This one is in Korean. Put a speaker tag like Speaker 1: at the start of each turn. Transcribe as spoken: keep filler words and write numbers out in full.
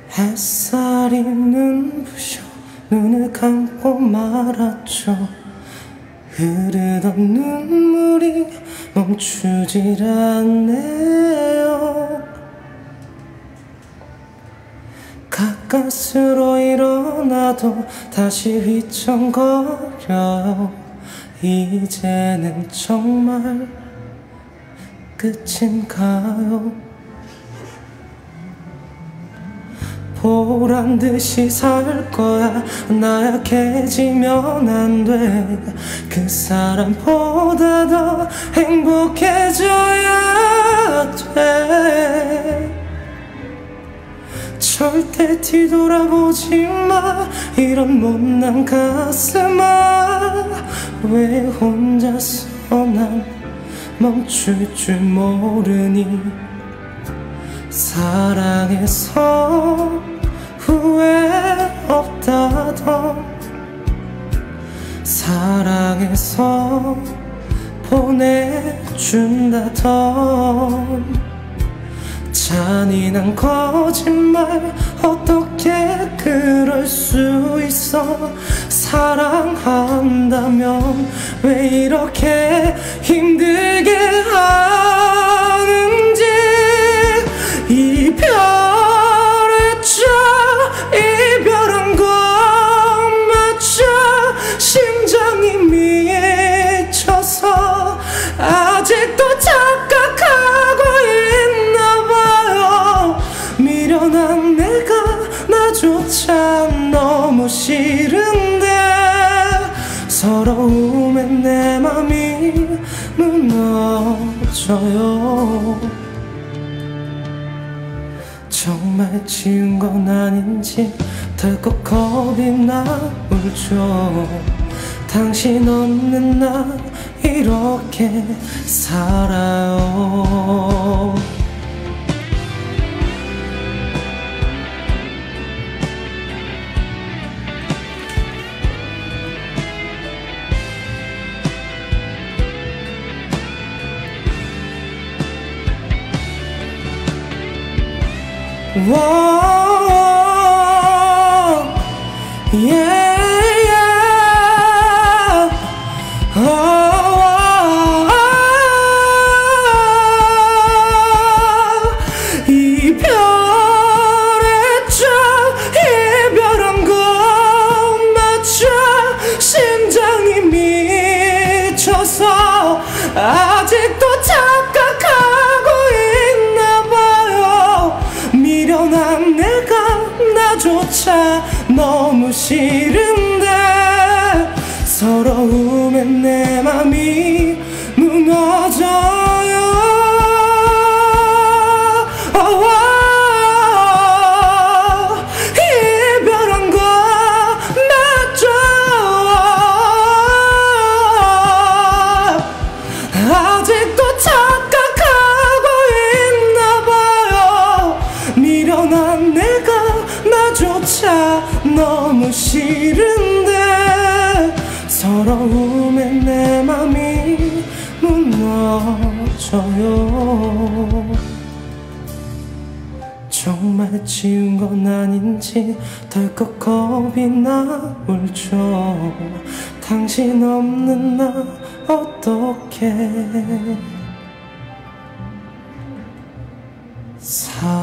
Speaker 1: 햇살이 눈부셔 눈을 감고 말았죠. 흐르던 눈물이 멈추질 않네요. 가까스로 일어나도 다시 휘청거려요. 이제는 정말 끝인가요? 보란듯이 살 거야. 나약해지면 안 돼. 그 사람보다 더 행복해져야 돼. 절대 뒤돌아보지 마. 이런 못난 가슴아. 왜 혼자서 난 멈출 줄 모르니. 사랑해서 후회 없다던, 사랑해서 보내준다던 잔인한 거짓말. 어떻게 그럴 수 있어. 사랑한다면 왜 이렇게 힘들게 하는지. 이별했죠. 이별한 건 맞죠. 심장이 미쳐서 아직도 착각하고 있나봐요. 미련한 내가 나조차 너무 싫은데. 서러움에 내 맘이 무너져요. 정말 지운 건 아닌지 덜컥 겁이 나올죠. 당신 없는 나 이렇게 살아요. Whoa, yeah, yeah. Oh, oh, oh. 이별했죠. 이별한 건 맞죠. 심장이 미쳐서 아직도 착각하고 미련한 내가 나조차 너무 싫은데. 서러움에 내 맘이 무너져요. oh, oh. 이별한 거 맞죠. 아직도 착각하고 있나봐요. 미련한 내가 나조차 너무 싫은데. 서러움에 내 맘이 무너져요. 정말 지운 건 아닌지 덜컥 겁이 나올죠. 당신 없는 나 어떻게 사